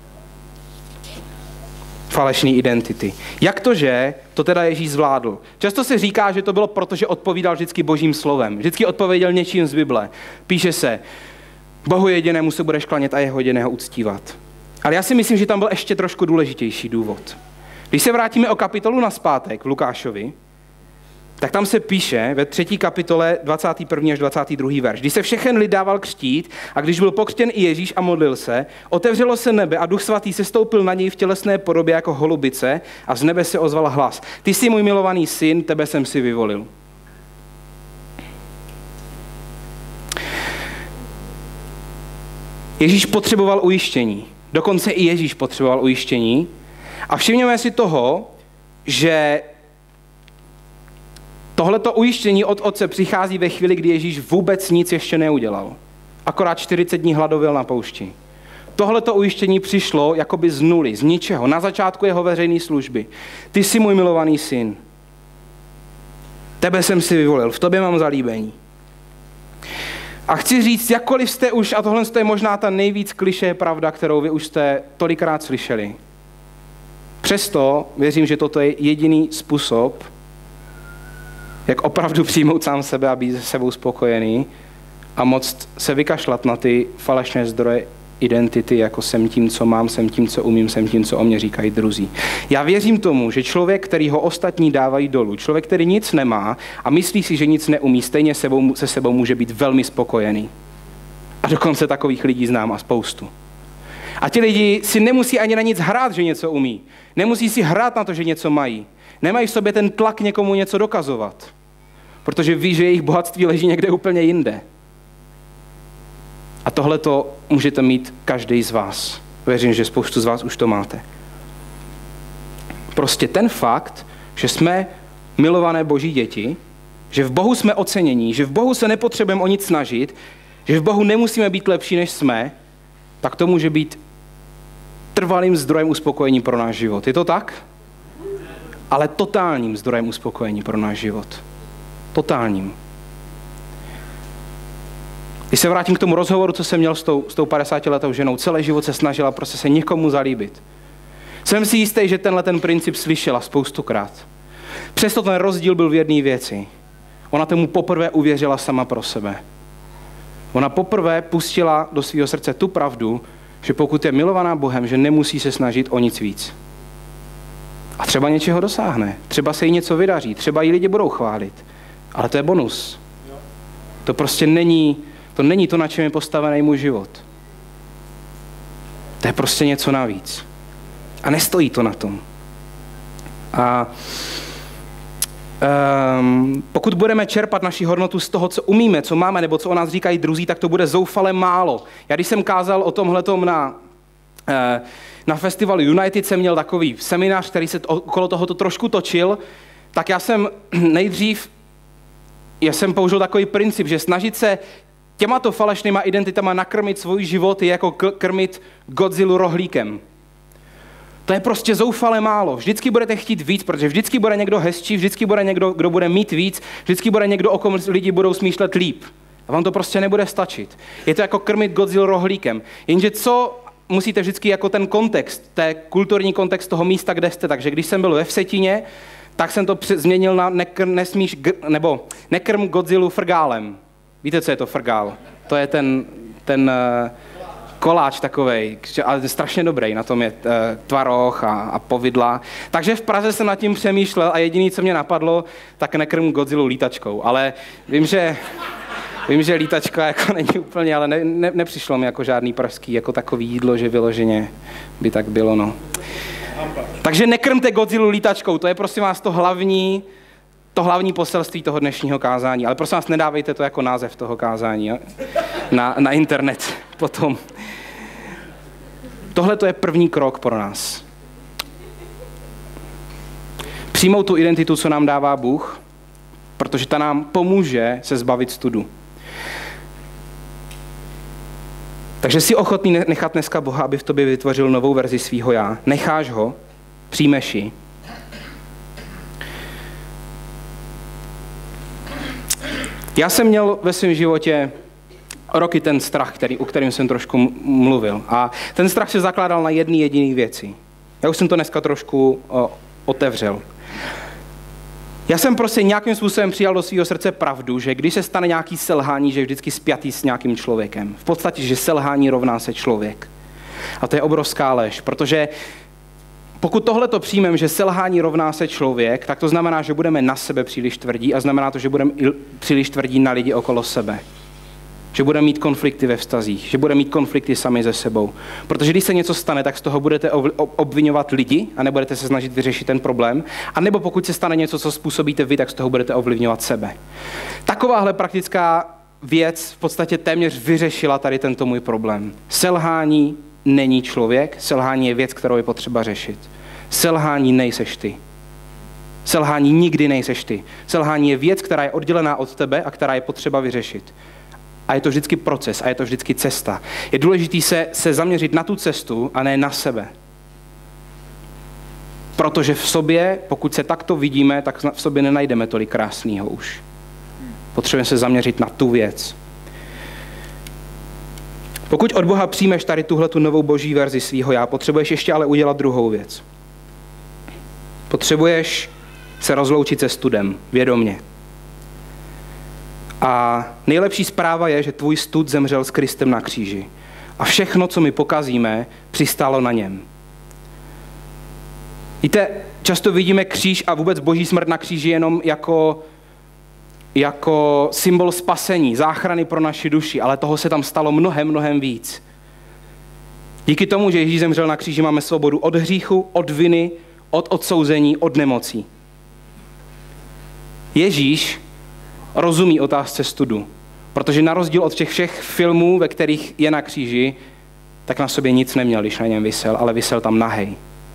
falešné identity. Jak to, že to teda Ježíš zvládl? Často se říká, že to bylo proto, že odpovídal vždycky božím slovem. Vždycky odpověděl něčím z Bible. Píše se, Bohu jedinému se budeš klanět a jeho jediného uctívat. Ale já si myslím, že tam byl ještě trošku důležitější důvod. Když se vrátíme o kapitolu nazpátek v Lukášovi, tak tam se píše ve třetí kapitole dvacátý první až dvacátý druhý verš. Když se všechen lid dával křtít a když byl pokřtěn i Ježíš a modlil se, otevřelo se nebe a Duch svatý sestoupil na něj v tělesné podobě jako holubice a z nebe se ozval hlas. Ty jsi můj milovaný syn, tebe jsem si vyvolil. Ježíš potřeboval ujištění. Dokonce i Ježíš potřeboval ujištění. A všimněme si toho, že tohleto ujištění od otce přichází ve chvíli, kdy Ježíš vůbec nic ještě neudělal. Akorát čtyřicet dní hladověl na poušti. Tohleto ujištění přišlo jakoby z nuly, z ničeho, na začátku jeho veřejné služby. Ty jsi můj milovaný syn. Tebe jsem si vyvolil, v tobě mám zalíbení. A chci říct, jakkoliv jste už, a tohle je možná ta nejvíc klišé pravda, kterou vy už jste tolikrát slyšeli. Přesto věřím, že toto je jediný způsob, jak opravdu přijmout sám sebe a být se sebou spokojený a moct se vykašlat na ty falešné zdroje identity, jako jsem tím, co mám, jsem tím, co umím, jsem tím, co o mě říkají druzí. Já věřím tomu, že člověk, který ho ostatní dávají dolů, člověk, který nic nemá a myslí si, že nic neumí, stejně sebou, se sebou může být velmi spokojený. A dokonce takových lidí znám a spoustu. A ti lidi si nemusí ani na nic hrát, že něco umí. Nemusí si hrát na to, že něco mají. Nemají v sobě ten tlak někomu něco dokazovat. Protože ví, že jejich bohatství leží někde úplně jinde. A tohle to můžete mít každý z vás. Věřím, že spoustu z vás už to máte. Prostě ten fakt, že jsme milované boží děti, že v Bohu jsme ocenění, že v Bohu se nepotřebujeme o nic snažit, že v Bohu nemusíme být lepší, než jsme, tak to může být trvalým zdrojem uspokojení pro náš život. Je to tak? Ale totálním zdrojem uspokojení pro náš život. Totálním. Když se vrátím k tomu rozhovoru, co jsem měl s tou, s tou padesátiletou ženou, celý život se snažila prostě se někomu zalíbit. Jsem si jistý, že tenhle ten princip slyšela spoustukrát. Přesto ten rozdíl byl v jedné věci. Ona tomu poprvé uvěřila sama pro sebe. Ona poprvé pustila do svého srdce tu pravdu, že pokud je milovaná Bohem, že nemusí se snažit o nic víc. A třeba něčeho dosáhne, třeba se jí něco vydaří, třeba jí lidi budou chválit. Ale to je bonus. To prostě není to, není to na čem je postavený můj život. To je prostě něco navíc. A nestojí to na tom. A um, pokud budeme čerpat naši hodnotu z toho, co umíme, co máme, nebo co o nás říkají druzí, tak to bude zoufale málo. Já když jsem kázal o tomhletom na, na festivalu United, jsem měl takový seminář, který se okolo tohoto trošku točil, tak já jsem nejdřív, já jsem použil takový princip, že snažit se těmato falešnýma identitama nakrmit svůj život je jako krmit Godzillu rohlíkem. To je prostě zoufale málo. Vždycky budete chtít víc, protože vždycky bude někdo hezčí, vždycky bude někdo, kdo bude mít víc, vždycky bude někdo, o kom lidi budou smýšlet líp. A vám to prostě nebude stačit. Je to jako krmit Godzillu rohlíkem. Jenže co musíte vždycky jako ten kontext, ten kulturní kontext toho místa, kde jste. Takže když jsem byl ve Vsetíně, tak jsem to změnil na nekrm, nesmíš, nebo nekrm Godzillu frgálem. Víte, co je to frgál? To je ten, ten uh, koláč takovej, ale strašně dobrý, na tom je uh, tvaroh a, a povidla. Takže v Praze jsem nad tím přemýšlel a jediné, co mě napadlo, tak nekrm Godzillu lítačkou. Ale vím, že... Vím, že lítačka jako není úplně, ale ne, ne, nepřišlo mi jako žádný pražský jako takový jídlo, že vyloženě by tak bylo, no. Takže nekrmte Godzillu lítačkou, to je prosím vás to hlavní, to hlavní poselství toho dnešního kázání. Ale prosím vás, nedávejte to jako název toho kázání, jo? Na, na internet potom. Tohle to je první krok pro nás. Přijmout tu identitu, co nám dává Bůh, protože ta nám pomůže se zbavit studu. Takže jsi ochotný nechat dneska Boha, aby v tobě vytvořil novou verzi svýho já. Necháš ho, přijmeš ji. Já jsem měl ve svém životě roky ten strach, který, o kterým jsem trošku mluvil. A ten strach se zakládal na jedné jediné věci. Já už jsem to dneska trošku o, otevřel. Já jsem prostě nějakým způsobem přijal do svého srdce pravdu, že když se stane nějaký selhání, že je vždycky spjatý s nějakým člověkem. V podstatě, že selhání rovná se člověk. A to je obrovská lež, protože pokud tohle to přijmeme, že selhání rovná se člověk, tak to znamená, že budeme na sebe příliš tvrdí a znamená to, že budeme příliš tvrdí na lidi okolo sebe. Že budeme mít konflikty ve vztazích, že budeme mít konflikty sami ze sebou. Protože když se něco stane, tak z toho budete obvinovat lidi a nebudete se snažit vyřešit ten problém. A nebo pokud se stane něco, co způsobíte vy, tak z toho budete ovlivňovat sebe. Takováhle praktická věc v podstatě téměř vyřešila tady tento můj problém. Selhání není člověk, selhání je věc, kterou je potřeba řešit. Selhání nejseš ty. Selhání nikdy nejseš ty. Selhání je věc, která je oddělená od tebe a která je potřeba vyřešit. A je to vždycky proces a je to vždycky cesta. Je důležité se, se zaměřit na tu cestu a ne na sebe. Protože v sobě, pokud se takto vidíme, tak v sobě nenajdeme tolik krásného už. Potřebujeme se zaměřit na tu věc. Pokud od Boha přijmeš tady tuhletu novou boží verzi svýho já, potřebuješ ještě ale udělat druhou věc. Potřebuješ se rozloučit se studem, vědomě. A nejlepší zpráva je, že tvůj stud zemřel s Kristem na kříži. A všechno, co my pokazíme, přistálo na něm. Víte, často vidíme kříž a vůbec boží smrt na kříži jenom jako, jako symbol spasení, záchrany pro naši duši, ale toho se tam stalo mnohem, mnohem víc. Díky tomu, že Ježíš zemřel na kříži, máme svobodu od hříchu, od viny, od odsouzení, od nemocí. Ježíš rozumí otázce studu, protože na rozdíl od těch všech filmů, ve kterých je na kříži, tak na sobě nic neměl, když na něm visel, ale visel tam nahej.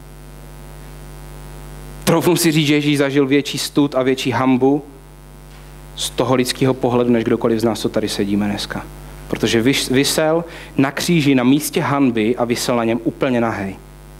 Troufnu si říct, že Ježíš zažil větší stud a větší hanbu z toho lidského pohledu, než kdokoliv z nás, co tady sedíme dneska. Protože visel na kříži, na místě hanby a visel na něm úplně nahej.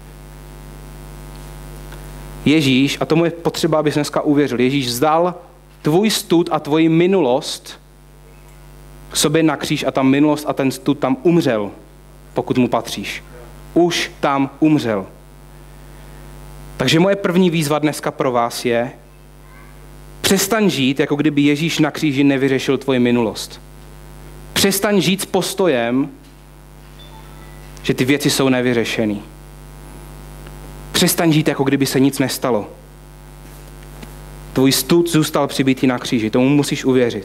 Ježíš, a tomu je potřeba, abys dneska uvěřil, Ježíš vzdal tvůj stud a tvoji minulost k sobě na kříž a ta minulost a ten stud tam umřel, pokud mu patříš. Už tam umřel. Takže moje první výzva dneska pro vás je, přestaň žít, jako kdyby Ježíš na kříži nevyřešil tvoji minulost. Přestaň žít s postojem, že ty věci jsou nevyřešený. Přestaň žít, jako kdyby se nic nestalo. Tvůj stud zůstal přibitý na kříži, tomu musíš uvěřit.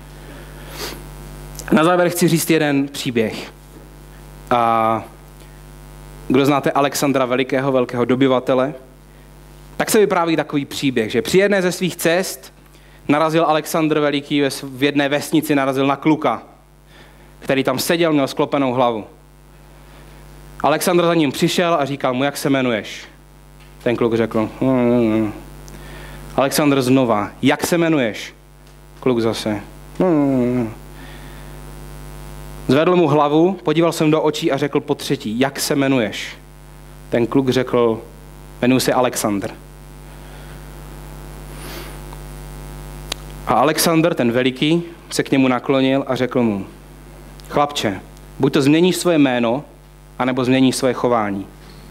Na závěr chci říct jeden příběh. A kdo znáte Alexandra Velikého, velkého dobyvatele, tak se vypráví takový příběh, že při jedné ze svých cest narazil Alexandr Veliký v jedné vesnici, narazil na kluka, který tam seděl, měl sklopenou hlavu. Alexandr za ním přišel a říkal mu, jak se jmenuješ? Ten kluk řekl, hmm. Alexandr znova, jak se jmenuješ? Kluk zase. Hmm. Zvedl mu hlavu, podíval jsem do očí a řekl po třetí, jak se jmenuješ? Ten kluk řekl, Jmenuji se Alexandr. A Alexandr, ten veliký, se k němu naklonil a řekl mu, chlapče, buď to změníš svoje jméno, anebo změníš svoje chování.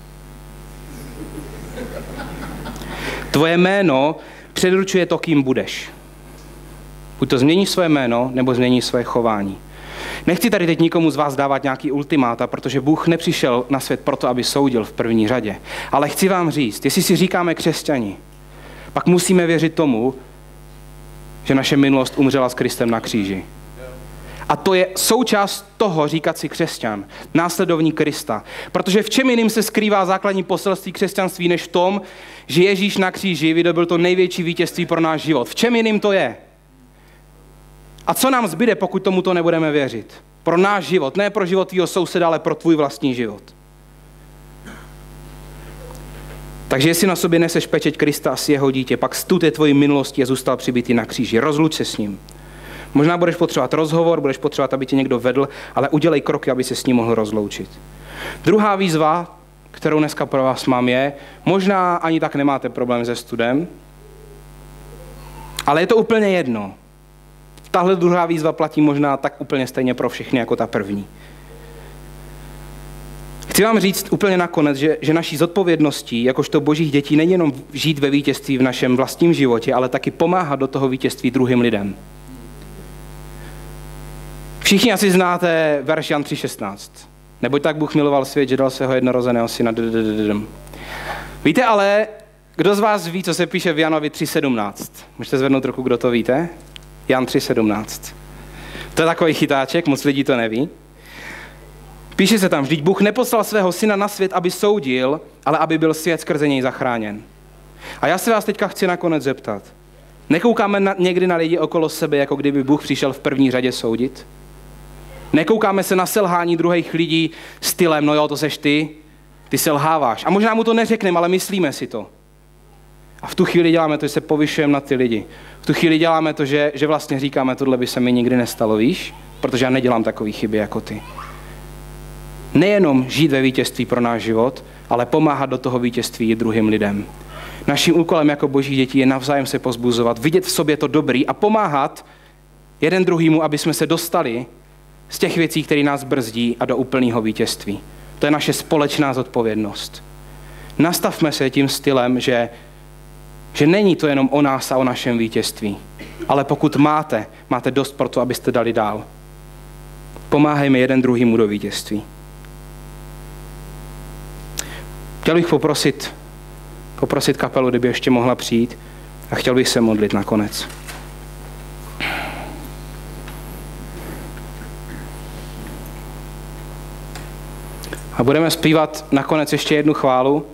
Tvoje jméno předurčuje to, kým budeš. Buď to změníš svoje jméno, nebo změníš svoje chování. Nechci tady teď nikomu z vás dávat nějaký ultimáta, protože Bůh nepřišel na svět proto, aby soudil v první řadě. Ale chci vám říct, jestli si říkáme křesťani, pak musíme věřit tomu, že naše minulost umřela s Kristem na kříži. A to je součást toho říkat si křesťan, následovník Krista. Protože v čem jiným se skrývá základní poselství křesťanství, než v tom, že Ježíš na kříži vydobyl to největší vítězství pro náš život. V čem jiným to je? A co nám zbyde, pokud tomuto nebudeme věřit? Pro náš život, ne pro život tvýho souseda, ale pro tvůj vlastní život. Takže jestli na sobě neseš pečeť Krista a si jeho dítě, pak stud je tvojí minulosti a zůstal přibitý na kříži. Rozluč se s ním. Možná budeš potřebovat rozhovor, budeš potřebovat, aby tě někdo vedl, ale udělej kroky, aby se s ním mohl rozloučit. Druhá výzva, kterou dneska pro vás mám, je, možná ani tak nemáte problém se studem, ale je to úplně jedno. Tahle druhá výzva platí možná tak úplně stejně pro všechny jako ta první. Chci vám říct úplně nakonec, že, že naší zodpovědností, jakožto božích dětí, není jenom žít ve vítězství v našem vlastním životě, ale taky pomáhat do toho vítězství druhým lidem. Všichni asi znáte verš Jan tři šestnáct. Neboť tak Bůh miloval svět, že dal svého jednorozeného syna. Víte ale, kdo z vás ví, co se píše v Janovi tři sedmnáct? Můžete zvednout ruku, kdo to víte? Jan tři sedmnáct. To je takový chytáček, moc lidí to neví. Píše se tam, vždyť Bůh neposlal svého syna na svět, aby soudil, ale aby byl svět skrze něj zachráněn. A já se vás teďka chci nakonec zeptat. Nekoukáme na, někdy na lidi okolo sebe, jako kdyby Bůh přišel v první řadě soudit? Nekoukáme se na selhání druhých lidí stylem, no jo, to seš ty, ty selháváš. A možná mu to neřekneme, ale myslíme si to. A v tu chvíli děláme to, že se povyšujeme na ty lidi. V tu chvíli děláme to, že, že vlastně říkáme, tohle by se mi nikdy nestalo, víš? Protože já nedělám takové chyby jako ty. Nejenom žít ve vítězství pro náš život, ale pomáhat do toho vítězství i druhým lidem. Naším úkolem jako boží dětí je navzájem se pozbuzovat, vidět v sobě to dobrý a pomáhat jeden druhýmu, aby jsme se dostali z těch věcí, které nás brzdí, a do úplného vítězství. To je naše společná zodpovědnost. Nastavme se tím stylem, že, že není to jenom o nás a o našem vítězství, ale pokud máte, máte dost pro to, abyste dali dál. Pomáhejme jeden druhýmu do vítězství. Chtěl bych poprosit, poprosit kapelu, kdyby ještě mohla přijít, a chtěl bych se modlit nakonec. A budeme zpívat nakonec ještě jednu chválu.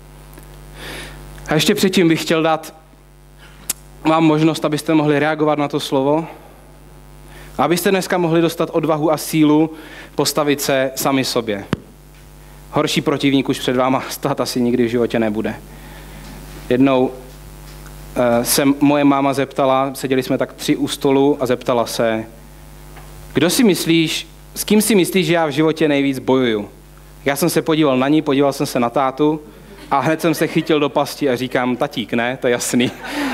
A ještě předtím bych chtěl dát vám možnost, abyste mohli reagovat na to slovo. A abyste dneska mohli dostat odvahu a sílu postavit se sami sobě. Horší protivník už před váma stát asi nikdy v životě nebude. Jednou se moje máma zeptala, seděli jsme tak tři u stolu a zeptala se, kdo si myslíš, s kým si myslíš, že já v životě nejvíc bojuju? Já jsem se podíval na ní, podíval jsem se na tátu a hned jsem se chytil do pasti a říkám, tatík, ne, to je jasný.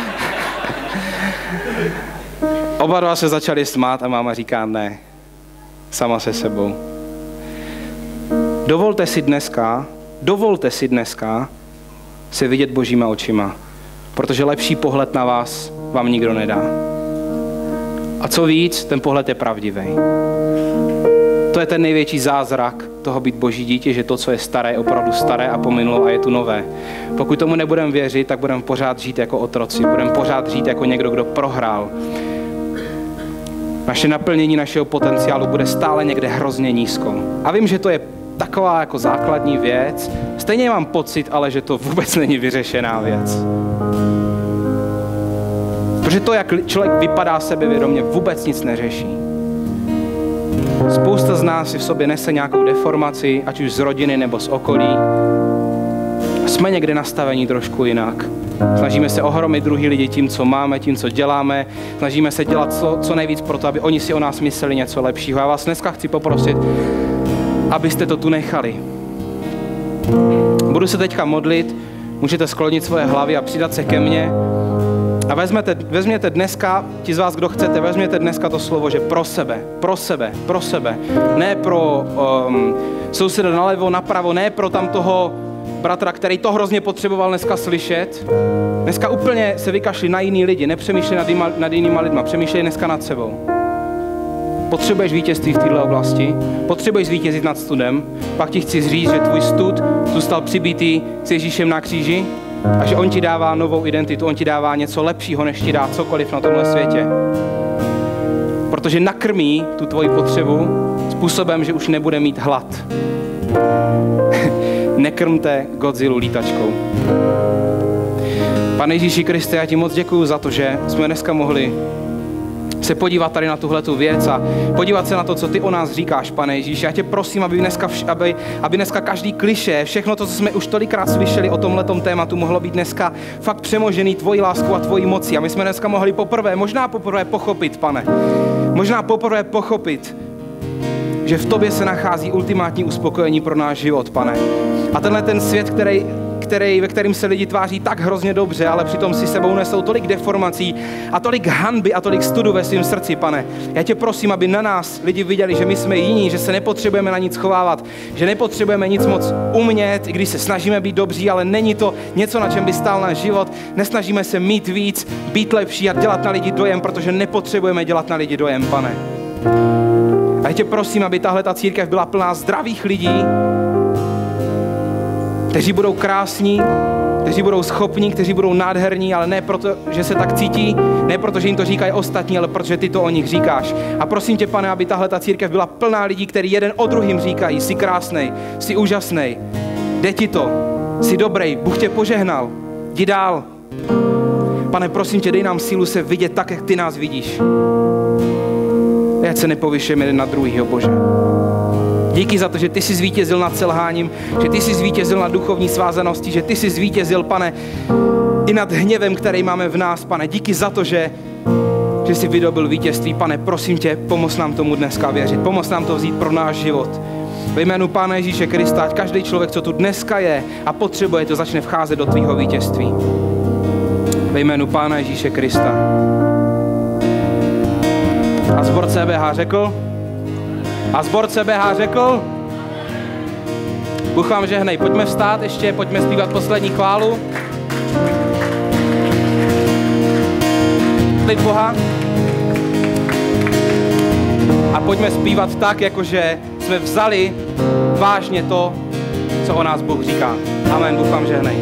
Oba dva se začali smát a máma říká, ne, sama se sebou. Dovolte si dneska, dovolte si dneska se vidět božíma očima, protože lepší pohled na vás vám nikdo nedá. A co víc, ten pohled je pravdivý. To je ten největší zázrak toho být boží dítě, že to, co je staré, je opravdu staré a pominulo a je tu nové. Pokud tomu nebudeme věřit, tak budeme pořád žít jako otroci, budeme pořád žít jako někdo, kdo prohrál. Naše naplnění našeho potenciálu bude stále někde hrozně nízko. A vím, že to je taková jako základní věc. Stejně mám pocit, ale že to vůbec není vyřešená věc. Protože to, jak člověk vypadá sebevědomě, vůbec nic neřeší. Spousta z nás si v sobě nese nějakou deformaci, ať už z rodiny nebo z okolí. A jsme někde nastavení trošku jinak. Snažíme se ohromit druhý lidi tím, co máme, tím, co děláme. Snažíme se dělat co, co nejvíc pro to, aby oni si o nás mysleli něco lepšího. Já vás dneska chci poprosit, abyste to tu nechali. Budu se teďka modlit, můžete sklonit svoje hlavy a přidat se ke mně. A vezměte, vezměte dneska, ti z vás, kdo chcete, vezměte dneska to slovo, že pro sebe, pro sebe, pro sebe. Ne pro um, souseda nalevo, napravo, ne pro tam toho bratra, který to hrozně potřeboval dneska slyšet. Dneska úplně se vykašli na jiný lidi, nepřemýšlej nad, jima, nad jinýma lidma, přemýšlej dneska nad sebou. Potřebuješ vítězství v této oblasti, potřebuješ zvítězit nad studem, pak ti chci říct, že tvůj stud zůstal přibitý s Ježíšem na kříži a že on ti dává novou identitu, on ti dává něco lepšího, než ti dá cokoliv na tomhle světě. Protože nakrmí tu tvoji potřebu způsobem, že už nebude mít hlad. Nekrmte Godzillu lítačkou. Pane Ježíši Kriste, já ti moc děkuju za to, že jsme dneska mohli se podívat tady na tuhletu věc a podívat se na to, co ty o nás říkáš, Pane Ježíši. Já tě prosím, aby dneska, aby, aby dneska každý klišé, všechno to, co jsme už tolikrát slyšeli o tomhletom tématu, mohlo být dneska fakt přemožený tvojí láskou a tvojí mocí. A my jsme dneska mohli poprvé, možná poprvé pochopit, Pane, možná poprvé pochopit, že v tobě se nachází ultimátní uspokojení pro náš život, Pane. A tenhle ten svět, který Který, ve kterým se lidi tváří tak hrozně dobře, ale přitom si sebou nesou tolik deformací a tolik hanby a tolik studu ve svém srdci, Pane. Já tě prosím, aby na nás lidi viděli, že my jsme jiní, že se nepotřebujeme na nic schovávat, že nepotřebujeme nic moc umět, i když se snažíme být dobří, ale není to něco, na čem by stál náš život. Nesnažíme se mít víc, být lepší a dělat na lidi dojem, protože nepotřebujeme dělat na lidi dojem, Pane. A já tě prosím, aby tahle ta církev byla plná zdravých lidí, kteří budou krásní, kteří budou schopní, kteří budou nádherní, ale ne proto, že se tak cítí, ne proto, že jim to říkají ostatní, ale protože ty to o nich říkáš. A prosím tě, Pane, aby tahle ta církev byla plná lidí, kteří jeden o druhým říkají, jsi krásnej, jsi úžasnej, jde ti to, jsi dobrý, Bůh tě požehnal, jdi dál. Pane, prosím tě, dej nám sílu se vidět tak, jak ty nás vidíš. Ať se nepovyšujeme jeden na druhýho, Bože. Díky za to, že ty jsi zvítězil nad selháním, že ty jsi zvítězil nad duchovní svázanosti, že ty jsi zvítězil, Pane, i nad hněvem, který máme v nás, Pane. Díky za to, že, že jsi vydobil vítězství, Pane. Prosím tě, pomoz nám tomu dneska věřit, pomoz nám to vzít pro náš život. Ve jménu Pána Ježíše Krista, ať každý člověk, co tu dneska je a potřebuje, to začne vcházet do tvýho vítězství. Ve jménu Pána Ježíše Krista. A zbor C B H řekl? A zbor C B H řekl? Bůh vám žehnej. Pojďme vstát ještě, pojďme zpívat poslední chválu. Lid Boha. A pojďme zpívat tak, jakože jsme vzali vážně to, co o nás Bůh říká. Amen. Bůh vám žehnej.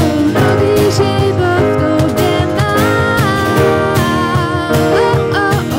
Oh,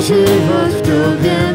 život v tobě